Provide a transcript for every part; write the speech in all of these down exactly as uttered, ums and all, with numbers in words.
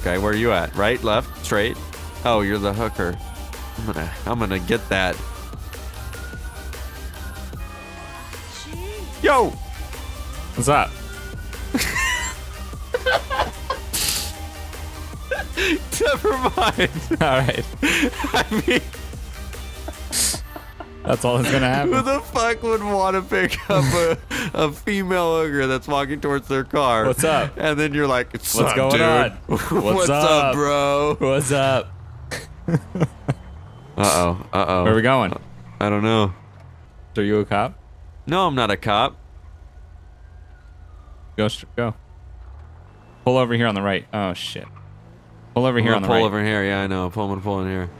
Okay, where are you at? Right, left, straight? Oh, you're the hooker. I'm gonna, I'm gonna get that. Yo! What's up? Never mind. All right. I mean, that's all that's gonna happen. who the fuck would want to pick up a, a female hooker that's walking towards their car? What's up? And then you're like, what's, What's up, going dude? on? What's, What's up? up? bro? What's up? Uh-oh, uh-oh. Where are we going? I don't know. Are you a cop? No, I'm not a cop. Go, go. Pull over here on the right. Oh shit. Pull over I'm here gonna on the pull right. over here. Yeah, I know. Pull, I'm gonna pull in here.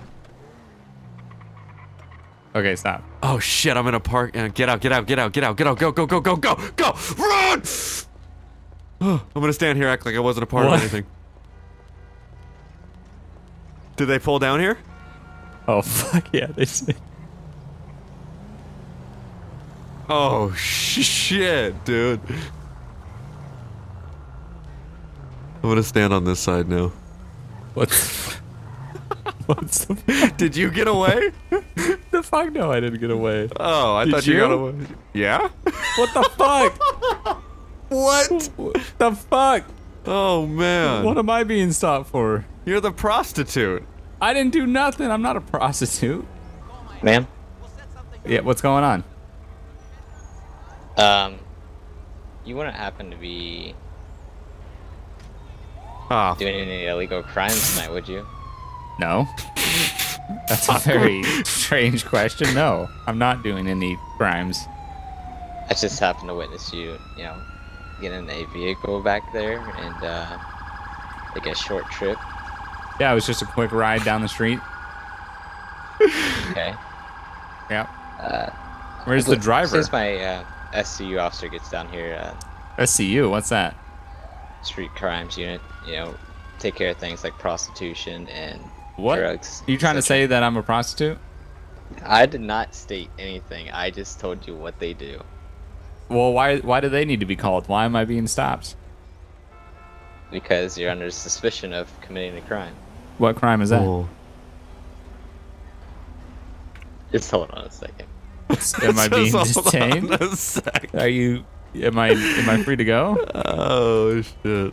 Okay, stop. Oh shit! I'm in a park. Uh, get out! Get out! Get out! Get out! Get out! Go! Go! Go! Go! Go! Go! Run! I'm gonna stand here, act like I wasn't a part What? of anything. Did they pull down here? Oh fuck yeah, they see. Oh shit, dude! I'm gonna stand on this side now. What's what's the Did you get away? the fuck? No, I didn't get away. Oh, I Did thought you? you? got away. Yeah? What the fuck? What? What the fuck? Oh man! What am I being stopped for? You're the prostitute. I didn't do nothing. I'm not a prostitute. Ma'am? Yeah, what's going on? Um, you wouldn't happen to be Ah, doing any illegal crimes tonight, would you? No. That's a very strange question. No, I'm not doing any crimes. I just happened to witness you, you know, get in a vehicle back there and uh, take a short trip. Yeah, it was just a quick ride down the street. Okay. Yeah. Uh, Where's the driver? Since my uh, S C U officer gets down here, uh, S C U, what's that? street crimes unit, you know, take care of things like prostitution and What? drugs. Are you trying to et cetera. say that I'm a prostitute? I did not state anything. I just told you what they do. Well, why why do they need to be called? Why am I being stopped? Because you're under suspicion of committing a crime. What crime is that? oh. Just hold on a second. Am I being Just hold on detained? a sec. Are you? Am I? Am I free to go? Oh shit.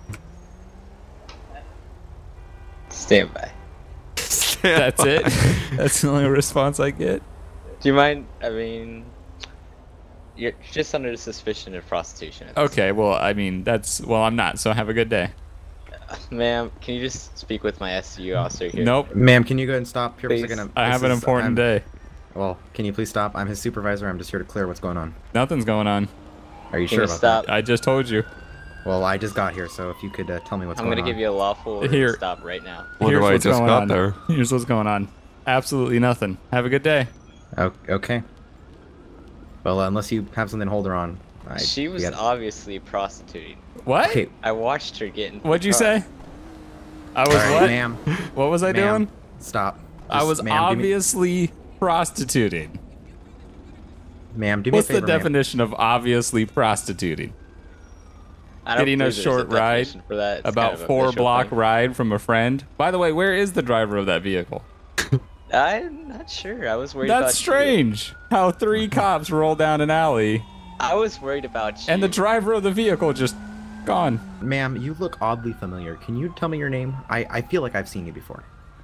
Stand by. That's it. That's the only response I get. Do you mind? I mean, you're just under suspicion of prostitution. Okay. Well, I mean, that's well, I'm not. So have a good day. Ma'am, can you just speak with my S C U officer here? Nope. Ma'am, can you go ahead and stop here for a Please. second? I This have an is- important I'm- day. Well, can you please stop? I'm his supervisor. I'm just here to clear what's going on. Nothing's going on. Are you Can sure you about stop? I just told you. that? Well, I just got here, so if you could uh, tell me what's I'm going gonna on. give you a lawful order Here. to stop right now. Wonder Here's why I what's just going got on. there. Here's what's going on. Absolutely nothing. Have a good day. Oh, okay. Well, uh, unless you have something to hold her on. I, She was we got- obviously prostituting. What? Okay. I watched her get in. the What'd you car. say? I was All right, what? ma'am. What was I Ma'am, doing? stop. I Just- was ma'am, do me- obviously prostituting. Ma'am, do me What's a favor, the ma'am. definition of obviously prostituting? I don't Getting a believe there's short ride, definition for that. It's About kind of a four visual block thing. ride from a friend. By the way, where is the driver of that vehicle? I'm not sure. I was worried about That's you. strange. How three cops roll down an alley I was worried about you. and the driver of the vehicle just gone. Ma'am, you look oddly familiar. Can you tell me your name? I, I feel like I've seen you before.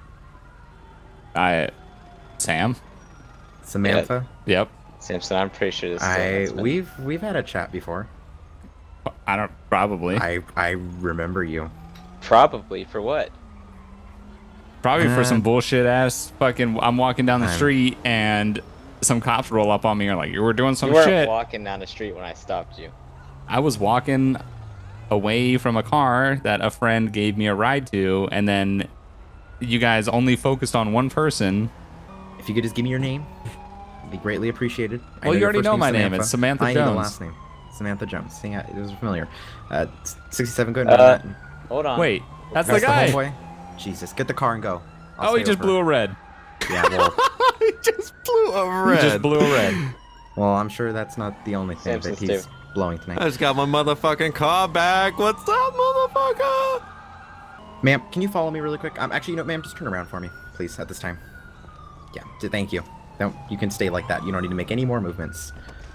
I, Sam. Samantha? Yep. Simpson, I'm pretty sure this is I the husband. we've we've had a chat before. I don't probably. I I remember you. Probably for what? Probably for Uh, some bullshit ass fucking. I'm walking down the I'm- street and some cops roll up on me and are like, "You were doing some you weren't shit." walking down the street when I stopped you. I was walking away from a car that a friend gave me a ride to, and then you guys only focused on one person. If you could just give me your name, it'd be greatly appreciated. I Well, you your already first know name's my name. It's Samantha I know the Jones. last name. Samantha Jones. See, I- it was familiar. Uh, sixty-seven. Good. Uh, Hold on. Wait, that's the That's guy. homeboy? Jesus, get the car and go. I'll Oh, he stay just over. blew a red. Yeah, well, He just blew a red. He just blew a red. well, I'm sure that's not the only thing Samson's that he's too. blowing I tonight. just got my motherfucking car back. What's up, motherfucker? Ma'am, can you follow me really quick? Um, actually, you know, ma'am, just turn around for me, please, at this time. Yeah, d- thank you. Don't, you can stay like that. You don't need to make any more movements.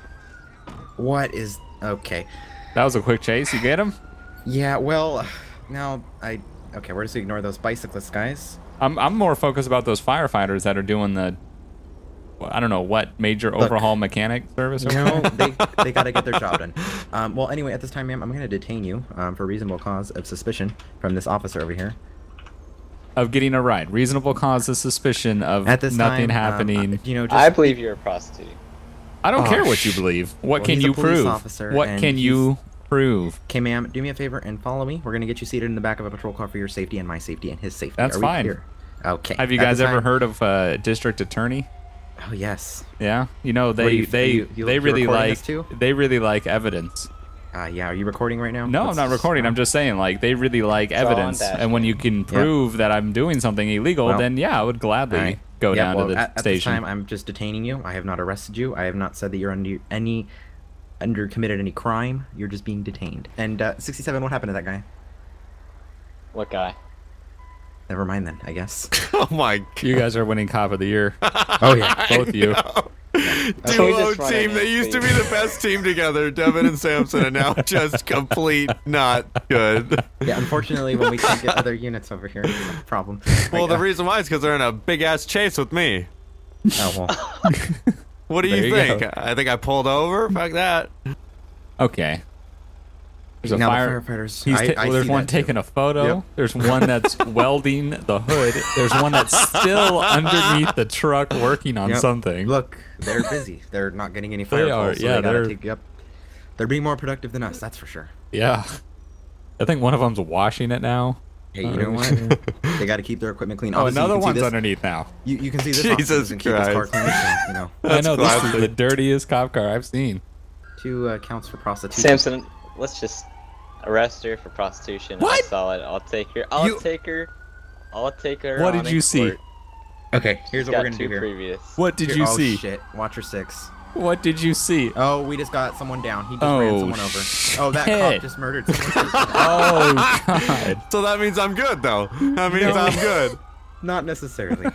What is... Okay. That was a quick chase. You get him? Yeah, well, now I... Okay, we're just gonna ignore those bicyclist guys. I'm I'm more focused about those firefighters that are doing the, well, I don't know what major Look, overhaul mechanic service. Or No, they they gotta get their job done. Um, well, anyway, at this time, ma'am, I'm gonna detain you um, for reasonable cause of suspicion from this officer over here. Of getting a ride, reasonable cause of suspicion of At this nothing time, um, happening. uh, you know, just, I believe you're a prostitute. I don't Oh, care what sh- you believe. What Well, can he's a you police prove? officer, What and can you prove? Okay, ma'am, do me a favor and follow me. We're gonna get you seated in the back of a patrol car for your safety and my safety and his safety. That's Are we fine. clear? Okay. Have you At guys this ever time- heard of uh, district attorney? Oh yes. Yeah, you know What they are you- they you- you- they you're really recording like this too? they really like evidence. Uh, yeah. Are you recording right now? No, Let's- I'm not recording. I'm just saying like they really like all on evidence, dash and when you can prove that I'm doing something illegal, Well, then yeah, I would gladly All right. go Yeah, down well, to the at, at this station. time, I'm just detaining you. I have not arrested you. I have not said that you're under any under committed any crime. You're just being detained. And uh, sixty-seven, what happened to that guy? What guy? Never mind then, I guess. Oh my god. You guys are winning cop of the year, Oh yeah. both of you. Can we Duo just run team it that in, used to be please? the best team together, Devin and Samson, and now just complete not good. Yeah, unfortunately, when we can't get other units over here, it's a problem. Well, Like, the uh, reason why is because they're in a big ass chase with me. Oh well. What do There you you think? go. I think I pulled over. Fuck that. Okay. There's a Now fire. the firefighters. He's I, ta- I well, there's see one that too. taking a photo. Yep. There's one that's welding the hood. There's one that's still underneath the truck working on Yep. something. Look, they're busy. They're not getting any They fire are, calls, so yeah, they gotta they're- take up. They're being more productive than us, that's for sure. Yeah. I think one of them's washing it now. Hey, you Oh, know what? They got to keep their equipment clean. Oh, Obviously, you another can see one's this- underneath now. You, you can see this Jesus officer doesn't keep his car Christ. clean, so, you know. I That's know, this is classic. the dirtiest cop car I've seen. Two uh, counts for prostitution. Samson, let's just arrest her for prostitution. What? I saw it. I'll take her. I'll You- take her. I'll take her. What on did in you see? court. Okay, here's She's what we're got gonna two do here. previous. What did Here- you oh, see? shit. Watcher six. What did you see? Oh, we just got someone down. He just Oh, ran someone over. Oh, that shit. cop just murdered someone. Oh, God. So that means I'm good, though. That means No. I'm good. Not necessarily.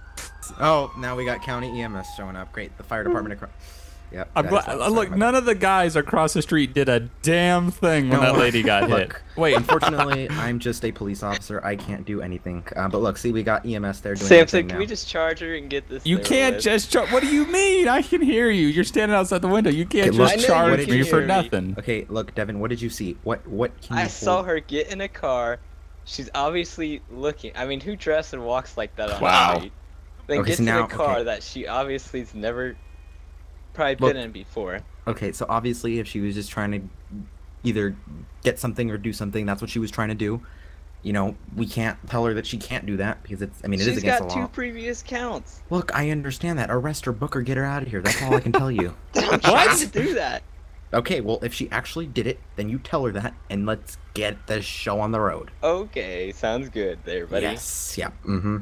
Oh, now we got county E M S showing up. Great, the fire department across. Yep. I'm that glad. is what I was Look, talking about. none of the guys across the street did a damn thing when No, that lady got hit. look, Wait, Unfortunately, I'm just a police officer. I can't do anything. Uh, but look, see, we got E M S there doing their Samson, thing can now. we just charge her and get this? you over can't with? just. Char- what do you mean? I can hear you. You're standing outside the window. You can't Okay, look, I just know you charge can me for hear me. nothing. Okay, look, Devin, what did you see? What what can you I saw hold- her get in a car. She's obviously looking. I mean, who dresses and walks like that on Wow. the street? Then Okay, gets so now- in a car okay. that she obviously's never probably Look. been in before. Okay, so obviously, if she was just trying to either get something or do something, that's what she was trying to do. You know, we can't tell her that she can't do that because it's. I mean, it is She's against got the two law. previous counts. Look, I understand that. Arrest her, book her, get her out of here. That's all I can tell you. I'm trying to do that. Okay, well, if she actually did it, then you tell her that, and let's get the show on the road. Okay, sounds good there, buddy. Yes. Yeah. Mm-hmm.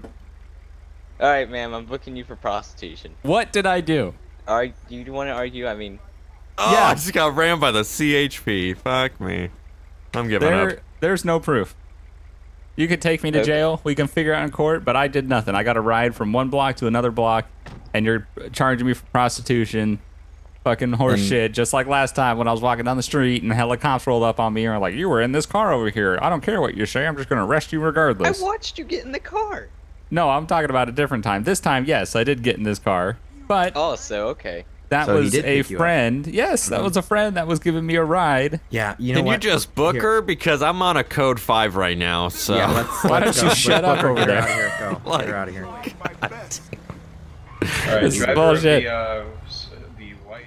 All right, ma'am, I'm booking you for prostitution. What did I do? Are you want to argue? I mean, Oh, Yeah. I just got rammed by the C H P. Fuck me. I'm giving There, up. there's no proof. You could take me to Okay. jail. We can figure out in court, but I did nothing. I got a ride from one block to another block, and you're charging me for prostitution. Fucking horse And- shit. Just like last time when I was walking down the street and hella cops rolled up on me and were like, "You were in this car over here. I don't care what you say. I'm just gonna arrest you I regardless." watched you get in the car. No, I'm talking about a different time. This time, yes, I did get in this car, but Oh, so okay. that So he was did a pick you up. friend. Yes, that Mhm. was a friend that was giving me a ride. Yeah. You know Can you what? just book Here. her? Because I'm on a code five right now, so. Yeah. Let's. Why let's don't go. you shut Let's up book her, over get her there? out of here. Go. Like- Get her out of here. All right, This is driver of bullshit. The, uh, s- the white.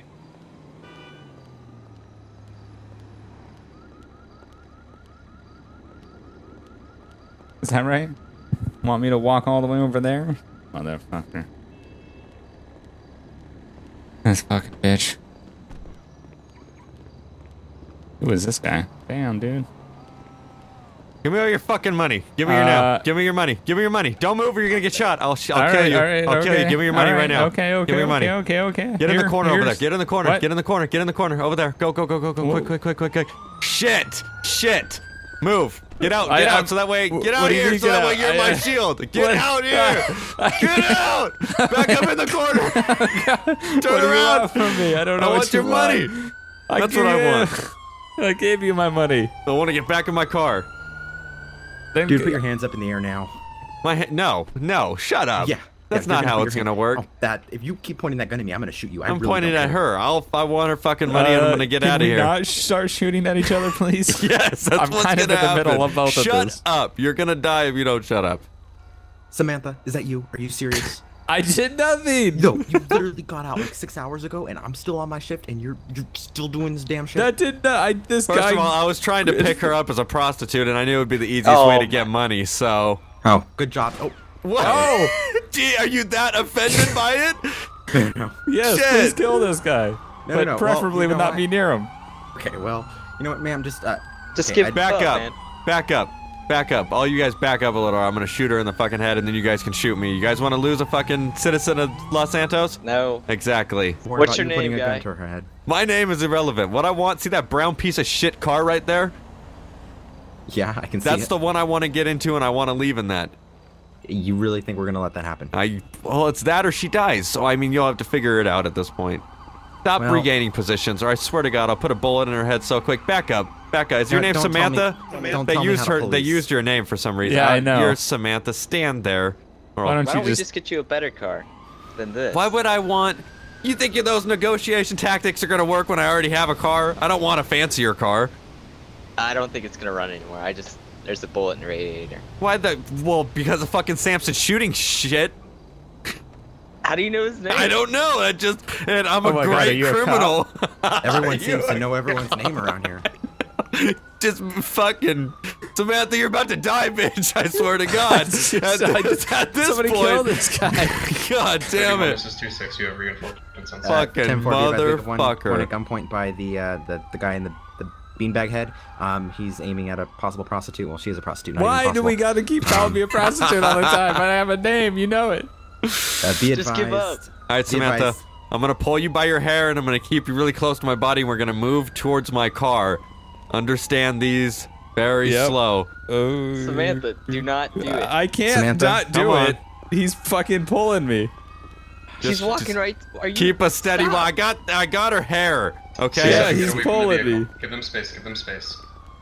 Is that right? Want me to walk all the way over there? Motherfucker. This fucking bitch. Who is this guy? Damn, dude. Give me all your fucking money. Give me your Uh, now. Give me your money. Give me your money. Don't move or you're gonna get shot. I'll, sh- I'll All kill right, you. all right, I'll kill okay. you. Give me your money All right, now. Okay, okay, Give me your money. okay, okay, okay. Get in the Here- corner over there. here's- Get in the corner. What? Get in the corner. Get in the corner. Over there. Go, go, go, go, go. Whoa. Quick, quick, quick, quick, quick. Shit. Shit. Move. Get out, I- get I'm- out, so that way, Wh- get what out do you here, mean so get that way out? you're I- my I- shield. Get What? out here! Get out! Back up in the corner. What Turn do you around. want from me? I don't know I what want you your money. want. I That's what I gave- want. I gave you my money. I want to get back in my car. Then Dude, put your hands up in the air now. My ha- no, no, shut up. Yeah. That's yeah, not you're how put it's your gonna hand- work. Oh, that if you keep pointing that gun at me, I'm gonna shoot you. I I'm really pointing don't at care. her. I'll, I want her fucking money, and I'm gonna get Uh, can out of we here. not start shooting at each other, please? Yes, that's I'm what's kind of gonna in the happen. middle of both of Shut this. up! You're gonna die if you don't shut up. Samantha, is that you? Are you serious? I did nothing. No, you literally got out like six hours ago, and I'm still on my shift, and you're you're still doing this damn shit. That did not. I this First guy. of all, I was trying to pick her up as a prostitute, and I knew it would be the easiest Oh, way to get money. So, oh, good job. Oh, what? Oh. Gee, are you that offended by it? no. yes, shit. please kill this guy, No, but no, no. Well, preferably you would know not what? be near him. Okay, well, you know what, ma'am? Just uh, Just okay, give I- Back up, up, man. back up, back up. All you guys back up a little. Or I'm gonna shoot her in the fucking head, and then you guys can shoot me. You guys want to lose a fucking citizen of Los Santos? No. Exactly. worry What's about your you putting name, a gun guy? to her head. My name is irrelevant. What I want, see that brown piece of shit car right there? Yeah, I can see That's it. the one I want to get into, and I want to leave in that. You really think we're gonna let that happen? I well, it's that or she dies. So I mean, you'll have to figure it out at this point. Stop Well- regaining positions, or I swear to God, I'll put a bullet in her head so quick. Back up, back up. Is your No, name don't tell me- Samantha? don't they tell me used how to her. They police. used your name for some reason. Yeah, I Uh, know. You're Samantha. Stand there. Or Why I'll- don't Why you don't we just? just get you a better car than this? Why would I want? You think those negotiation tactics are gonna work when I already have a car? I don't want a fancier car. I don't think it's gonna run anymore. I just there's a bullet in the radiator. Why the? Well, because of fucking Samson shooting shit. How do you know his name? I don't know. That just and I'm Oh a my God, are great you a criminal. Everyone You seems are- to know everyone's name around here. Just fucking Samantha, you're about to die, bitch. I swear to God. Just- at, I this- at this Somebody kill point, this guy. God damn it. This is two six. You have reinforcements on Fuck. site. Fucking ten forty, advise we have one motherfucker. point at gunpoint by the uh, the the guy in the the beanbag head. Um, he's aiming at a possible prostitute. Well, she is a prostitute. Not Why even do we possible. gotta keep calling me a prostitute all the time? I have a name, you know it. Uh, be Just advised. give up. All right, Be Samantha. advised. I'm gonna pull you by your hair and I'm gonna keep you really close to my body and we're gonna move towards my car. Understand these very Yep. slow. Oh, Samantha, do not do it. I can't Samantha, not do come on. it. He's fucking pulling me. She's just- walking just right. Are you? Keep a steady. Stop. Well, I got I got her hair. Okay. Yeah, Get he's away from the pulling vehicle. me. Give them space. Give them space.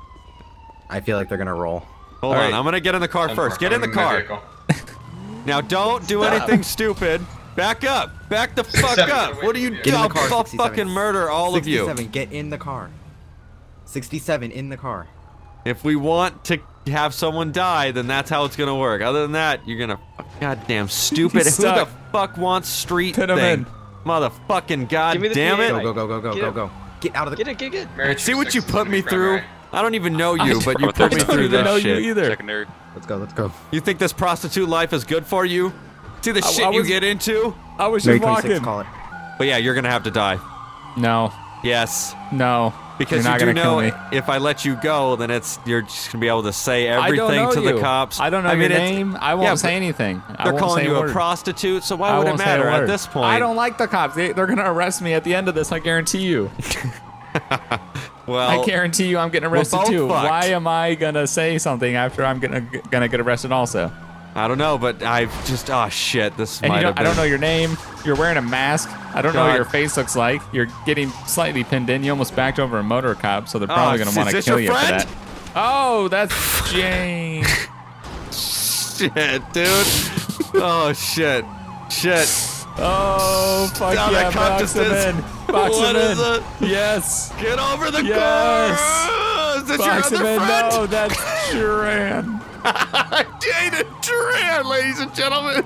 I feel like they're gonna roll. Hold All on. right. I'm gonna get in the car I'm- first. Get in the I'm my car. vehicle. Now don't do Stop. anything stupid. Back up. Back the fuck sixty-seven, up. get away What are from you the doing? Get in I'll, the car. I'll sixty-seven. fucking murder all of you. sixty-seven, get in the car. sixty-seven, in the car. If we want to have someone die, then that's how it's gonna work. Other than that, you're gonna. Goddamn stupid. He's Who the stuck. fuck wants street Put him thing? in. Motherfucking Give me goddamn the it. P A. Go, go, go, go, go, Get go, him. go. Get out of the... Get it, get it. Mary See two what you six is put gonna me be through? primary. I don't even know you, but you don't. put me I don't through even this know shit. you either. Secondary. Let's go, let's go. You think this prostitute life is good for you? See the I- shit I you was- get into? I was Mary just twenty-six, walking. call it. But yeah, you're gonna have to die. No, Yes. no. Because You're you not do gonna kill know me. if I let you go, then it's you're just gonna be able to say I don't everything know to you. the cops. I don't know I your mean, it's- name. I won't yeah, say but anything. I They're won't calling say you a a word. prostitute, so why I would it won't say a matter at word. this point? I don't like the cops. They, they're gonna arrest me at the end of this. I guarantee you. Well, I guarantee you, I'm getting we're arrested both too. fucked. Why am I gonna say something after I'm gonna gonna get arrested also? I don't know, but I've just oh shit, this And might you have don't, been. I don't know your name. You're wearing a mask. I don't know what God. your face looks like. You're getting slightly pinned in. You almost backed over a motor cop, so they're probably Oh, gonna is want to this kill your you friend? for that. Oh, that's Jane. Shit, dude. Oh shit, shit. Oh, fuck Now yeah, that cop box just him is- in. Box What him is in. it? Yes. Get over the Yes. car. Is this Box your him other in. friend? No, that's Duran. Jaden Duran, ladies and gentlemen.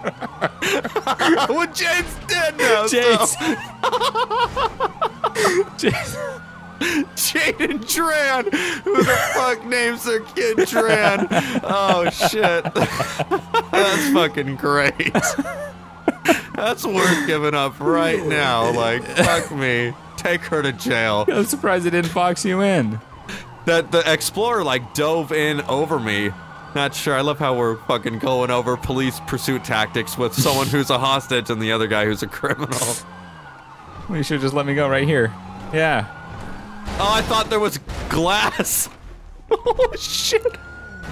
Well, Jade's dead now. Jade's. So. Jaden Duran. Who the fuck names their kid Duran? Oh shit. That's fucking great. That's worth giving up right now. Like, fuck me. Take her to jail. I'm surprised it didn't box you in. That the explorer like dove in over me. Not sure. I love how we're fucking going over police pursuit tactics with someone who's a hostage and the other guy who's a criminal. Well, you should just let me go right here. Yeah. Oh, I thought there was glass. Oh shit.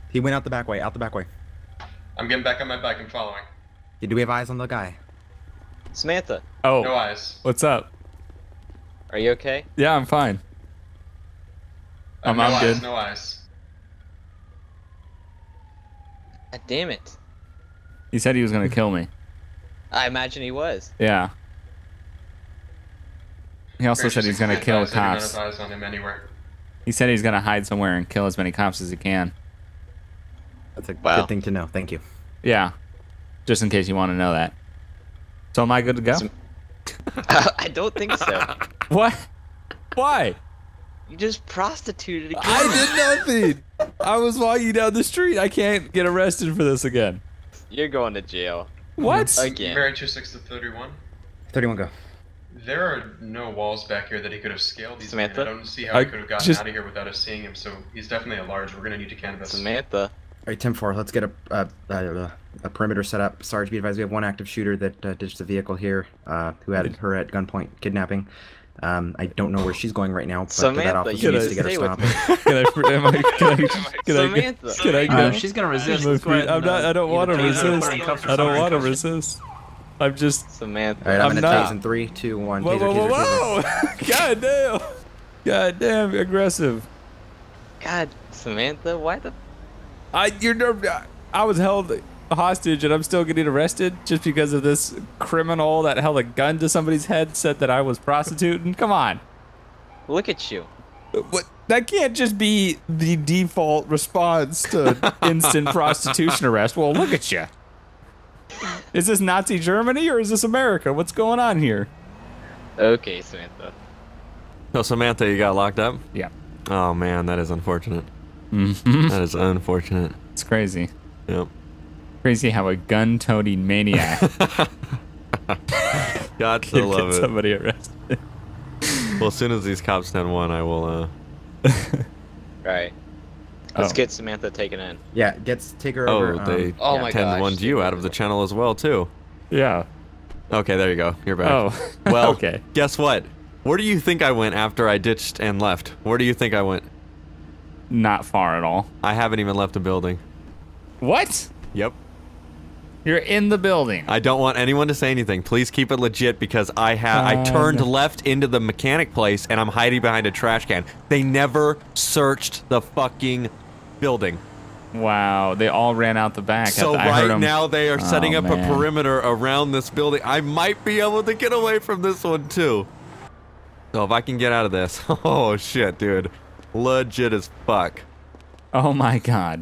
He went out the back way. Out the back way. I'm getting back on my bike. I'm following. Do we have eyes on the guy? Samantha, Oh, No eyes. what's up? are you okay? Yeah, I'm fine. Uh, I'm- no I'm eyes. good. No eyes. God damn it. He said he was gonna kill me. I imagine he was. Yeah. He also Very said he's interesting gonna comment. kill I said none cops. of eyes on him anywhere. He said he's gonna hide somewhere and kill as many cops as he can. That's a Wow. good thing to know. Thank you. Yeah. Just in case you want to know that. So am I good to go? Some- I don't think so. What? Why? You just prostituted again. I did nothing. I was walking down the street. I can't get arrested for this again. You're going to jail. What? Again. Mary two six to thirty-one. thirty-one go. There are no walls back here that he could have scaled. These Samantha? I don't see how I he could have gotten just- out of here without us seeing him. So he's definitely a large. We're gonna need to canvas. Samantha. All right, ten four. Let's get a a, a, a perimeter set up. Sarge, be advised, we have one active shooter that uh, ditched the vehicle here, uh, who had her at gunpoint kidnapping. Um, I don't know where she's going right now, but that Samantha, officer you needs gotta to get her stay with stopped. me. Can I? Am I? Can I? Can I? Samantha. Can I Uh, go? she's gonna resist. I'm, Let's go ahead I'm and, not. uh, I don't either want to tase her or resist. put her in cuffs or I don't something. want to Cuffs her. resist. I'm just. Samantha. All right, I'm, I'm gonna not. tase in three, two, one. Whoa, Taser, whoa, whoa, taser, taser. whoa! God damn! God damn! Aggressive. God, Samantha, why the... I. You're. nerv- I was held hostage, and I'm still getting arrested just because of this criminal that held a gun to somebody's head said that I was prostituting. Come on. Look at you. What? That can't just be the default response to instant prostitution arrest. Well, look at you. Is this Nazi Germany or is this America? What's going on here? Okay, Samantha. So Samantha, you got locked up? Yeah. Oh man, that is unfortunate. Mm-hmm. That is unfortunate. It's crazy. Yep. Crazy how a gun-toting maniac Got to can love get it. somebody arrested. Well, as soon as these cops ten one, I will. uh... Right. Let's Oh. get Samantha taken in. Yeah, gets take her Oh, over. they um, Oh yeah. my ten gosh. one you out of the channel as well too. Yeah. Okay, there you go. You're back. Oh. Well, Okay. guess what? Where do you think I went after I ditched and left? Where do you think I went? Not far at all. I haven't even left the building. What? Yep. You're in the building. I don't want anyone to say anything. Please keep it legit because I have I Um. turned left into the mechanic place and I'm hiding behind a trash can. They never searched the fucking building. Wow. They all ran out the back. So I heard right 'em- now they are setting Oh, up man. a perimeter around this building. I might be able to get away from this one too. So if I can get out of this. Oh shit, dude. Legit as fuck. Oh my god.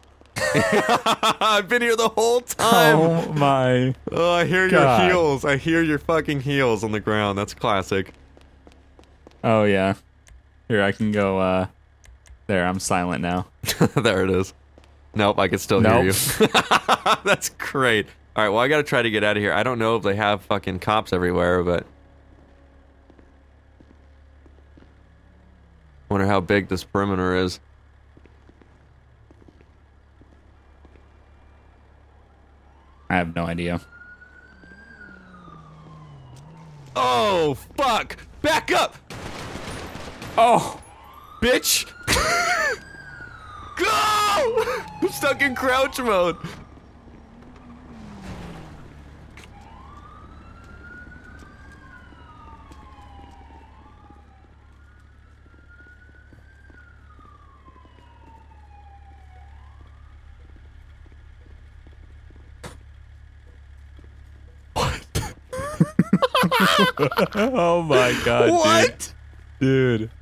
I've been here the whole time. Oh my. Oh, I hear God. your heels. I hear your fucking heels on the ground. That's classic. Oh yeah. Here, I can go, uh... There, I'm silent now. There it is. Nope, I can still Nope. hear you. That's great. All right, well, I got to try to get out of here. I don't know if they have fucking cops everywhere, but... Wonder how big this perimeter is. I have no idea. Oh, fuck! Back up! Oh! Bitch! Go! I'm stuck in crouch mode. Oh my god, What? dude. Dude.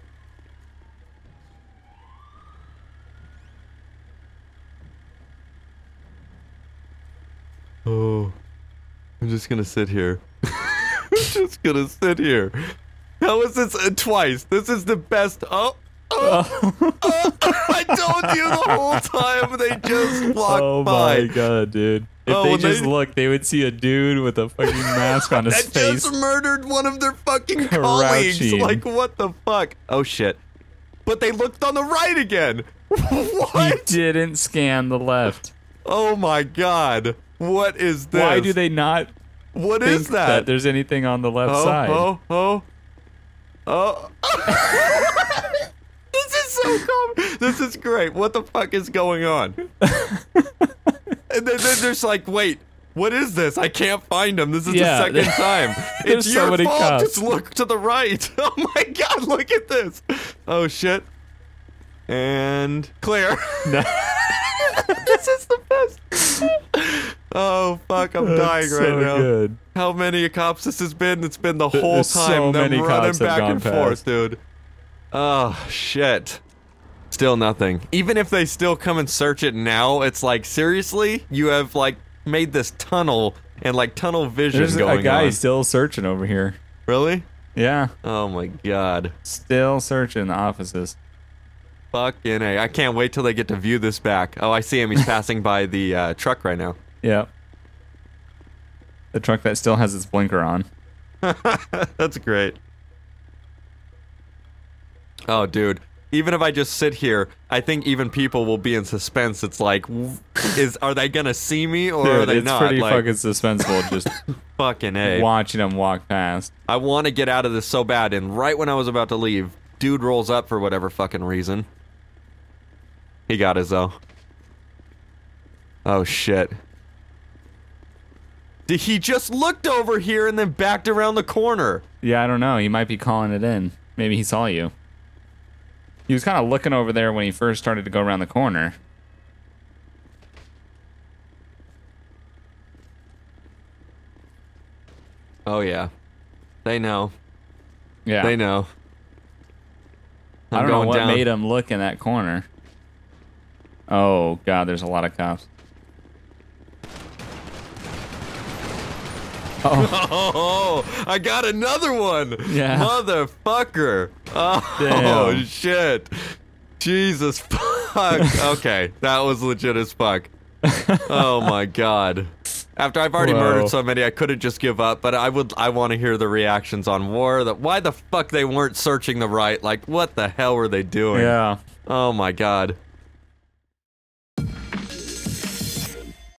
Oh, I'm just gonna sit here. I'm just gonna sit here. How is this uh, twice? This is the best. Oh, oh, oh, I told you the whole time. They just walked Oh by. my god, dude. If Oh, they when just they- looked, they would see a dude with a fucking mask on his That face. just murdered one of their fucking colleagues. Crouching. Like, what the fuck? Oh, shit. But they looked on the right again. He What? didn't scan the left. Oh my god. What is this? Why do they not What think is that? there's anything on the left oh, side? oh, oh, oh. This is is so calm. This is great. What the fuck is going on? And then, then there's like, wait, what is this? I can't find him. This is Yeah. the second time. There's It's so your many fault. cops. Just look to the right. Oh my god, look at this. Oh shit. And clear. No. This is the best. Oh fuck, I'm dying That's right so now. good. How many cops this has been? It's been the whole There's time. so them many running cops have back gone and forth, past. dude. Oh shit. Still nothing. Even if they still come and search it now, it's like, seriously? You have like made this tunnel and like tunnel vision There's going a guy on. still searching over here. Really? Yeah, Oh my god. still searching the offices. Fucking A. I can't wait till they get to view this back. Oh, I see him. He's passing by the uh, truck right now. Yeah. The truck that still has its blinker on. That's great. Oh, dude. Even if I just sit here, I think even people will be in suspense. It's like, w- is are they gonna see me or are Dude, they it's not? pretty Like, fucking suspenseful just fucking A. watching them walk past. I want to get out of this so bad, and right when I was about to leave, dude rolls up for whatever fucking reason. He got his though. Oh shit. Did he just looked over here and then backed around the corner? Yeah, I don't know. He might be calling it in. Maybe he saw you. He was kind of looking over there when he first started to go around the corner. Oh yeah. They know. Yeah. They know. I I'm don't know going what down. made him look in that corner. Oh, God, there's a lot of cops. Oh, Oh, I got another one. Yeah. Motherfucker. Oh, Damn. shit. Jesus fuck. Okay, that was legit as fuck. Oh my god. After I've already Whoa. murdered so many, I could have just give up, but I would I want to hear the reactions on war. That why the fuck they weren't searching the right. Like, what the hell were they doing? yeah. Oh my god.